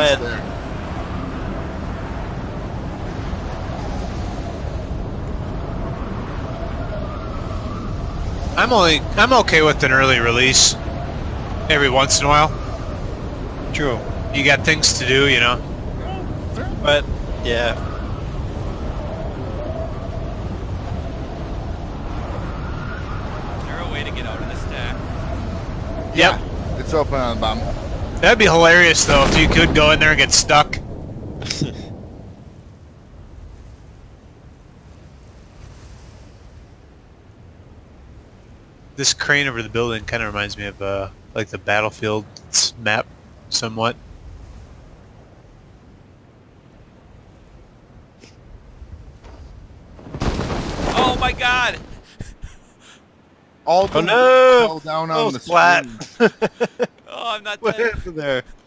ahead. there. I'm okay with an early release every once in a while. True. You got things to do, you know. But, yeah. Is there a way to get out of the stack? Yep. It's open on the bottom. That'd be hilarious though if you could go in there and get stuck. This crane over the building kind of reminds me of like the Battlefield map, somewhat. Oh my god! All Oh no! fell down on the flat. screen. Oh, I'm not What dead. happened there?